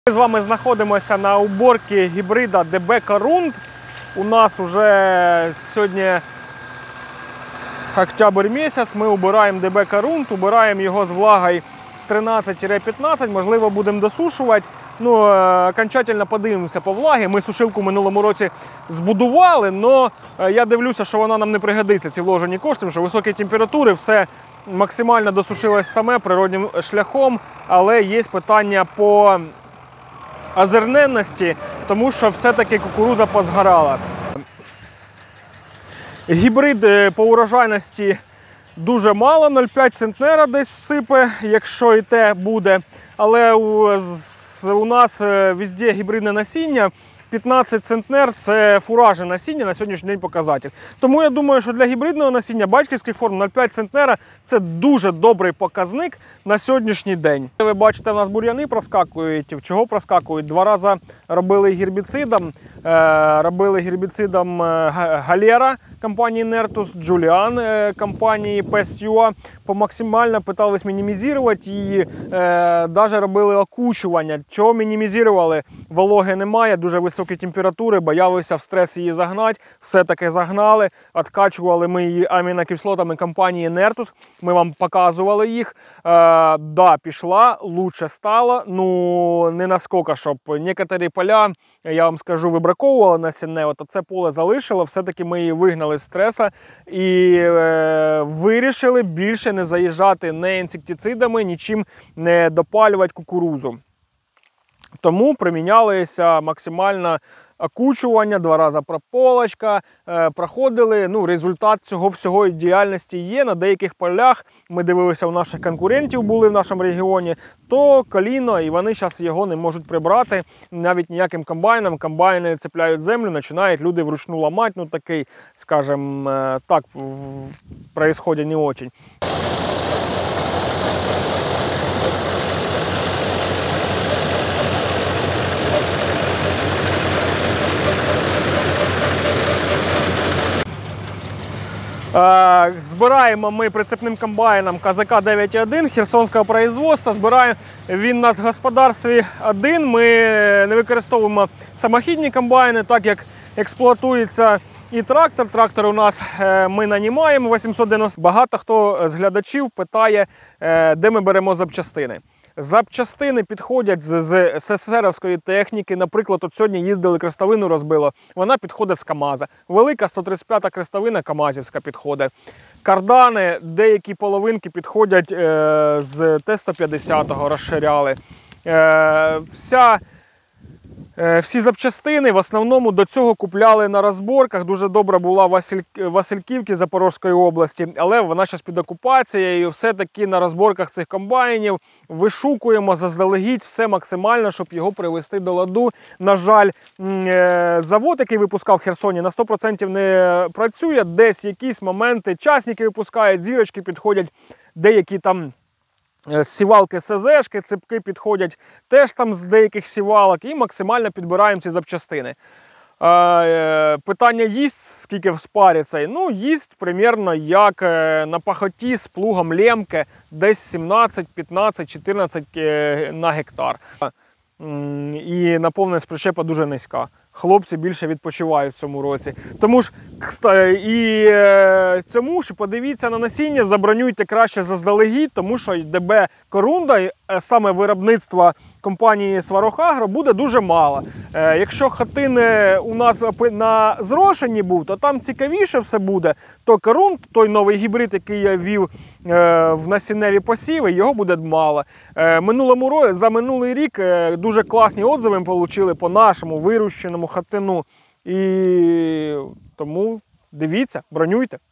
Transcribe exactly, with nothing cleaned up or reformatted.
Ми з вами знаходимося на уборці гібрида ді бі Корунд. У нас вже сьогодні октябрь місяць, ми убираємо ді бі Корунд, убираємо його з влагою тринадцять п'ятнадцять, можливо, будемо досушувати. Ну, окончательно подивимося по влагі. Ми сушилку в минулому році збудували, але я дивлюся, що вона нам не пригодиться, ці вложені кошти, тому що високі температури, все максимально досушилось саме природним шляхом, але є питання по озерненності, тому що все-таки кукурудза позгорала. Гібрид по урожайності дуже мало, нуль цілих п'ять центнера десь сипе, якщо і те буде. Але у, у нас везде гібридне насіння. п'ятнадцять центнер – це фуражне насіння на сьогоднішній день показатель. Тому я думаю, що для гібридного насіння батьківських форм нуль цілих п'ять центнера – це дуже добрий показник на сьогоднішній день. Ви бачите, у нас бур'яни проскакують. Чого проскакують? Два рази робили гербіцидом. Робили гербіцидом Галера компанії Nertus, Джуліан компанії Pest.ua. По максимально питались мінімізувати і навіть робили окучування. Чого мінімізували? Вологи немає, дуже високі температури, боялися в стрес її загнати. Все-таки загнали, откачували ми її амінокислотами компанії Nertus. Ми вам показували їх. Е, да, пішла, лучше стало. Ну, не наскільки, щоб некоторі поля, я вам скажу, вибраковували насінне. От це поле залишило, все-таки ми її вигнали з стреса і е, вирішили більше не заїжджати не інсектицидами, нічим не допалювати кукурудзу. Тому примінялися максимально окучування, два рази прополочка, е, проходили. Ну, результат цього всього діяльності є. На деяких полях, ми дивилися, у наших конкурентів були в нашому регіоні, то коліно, і вони зараз його не можуть прибрати навіть ніяким комбайном. Комбайни цепляють землю, починають люди вручну ламати. Ну, такий, скажімо, так, происходит не очень. Збираємо ми прицепним комбайном КЗК дев'ять один херсонського производства. Збираємо він у нас в господарстві один. Ми не використовуємо самохідні комбайни, так як експлуатується і трактор. Трактор у нас ми нанімаємо вісімсот дев'яносто. Багато хто з глядачів питає, де ми беремо запчастини. Запчастини підходять з СССРівської техніки. Наприклад, от сьогодні їздили, крестовину розбило. Вона підходить з КАМАЗа. Велика сто тридцять п'ята крестовина КАМАЗівська підходить. Кардани, деякі половинки підходять е, з Т сто п'ятдесятого, розширяли. Е, вся... Всі запчастини в основному до цього купляли на розборках. Дуже добра була Василь... Васильківки Запорізької області, але вона зараз під окупацією. Все-таки на розборках цих комбайнів вишукуємо заздалегідь все максимально, щоб його привести до ладу. На жаль, завод, який випускав в Херсоні, на сто відсотків не працює. Десь якісь моменти часники випускають, зірочки підходять, деякі там сівалки СЗшки, цепки підходять теж там з деяких сівалок, і максимально підбираємо ці запчастини. Е, питання їсть, скільки в спарі цей? Ну, їсть примерно як на пахоті з плугом лемки, десь сімнадцять, п'ятнадцять, чотирнадцять на гектар. І наповненість причепа дуже низька. Хлопці більше відпочивають в цьому році. Тому ж і цьому ж подивіться на насіння, забронюйте краще заздалегідь, тому що ді бі Корунда, саме виробництва компанії Сварог-Агро, буде дуже мало. Якщо хатин у нас на зрошенні був, то там цікавіше все буде, то Корунд, той новий гібрид, який я ввів в насінневі посіви, його буде мало. Минулому році, за минулий рік дуже класні отзиви ми отримали по нашому вирощеному хатину. І тому дивіться, бронюйте.